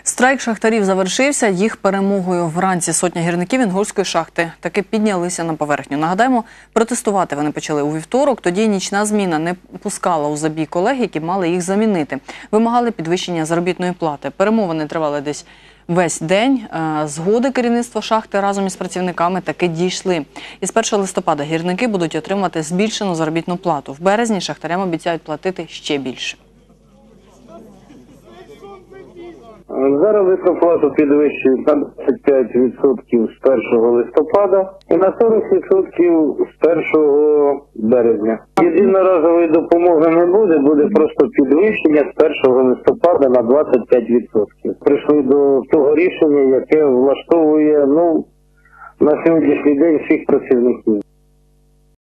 Страйк шахтарів завершився їх перемогою. Вранці сотня гірників Інгульської шахти таки піднялися на поверхню. Нагадаємо, протестувати вони почали у вівторок. Тоді нічна зміна не пускала у забій колег, які мали їх замінити. Вимагали підвищення заробітної плати. Перемовини тривали десь весь день. Згоди керівництва шахти разом із працівниками таки дійшли. Із 1 листопада гірники будуть отримати збільшену заробітну плату. В березні шахтарям обіцяють платити ще більше. Заробітну плату підвищують на 25% з 1 листопада і на 40% з 1 березня. Єдиноразової допомоги не буде, буде просто підвищення з 1 листопада на 25%. Прийшли до того рішення, яке влаштовує на сьогоднішній день всіх працівників.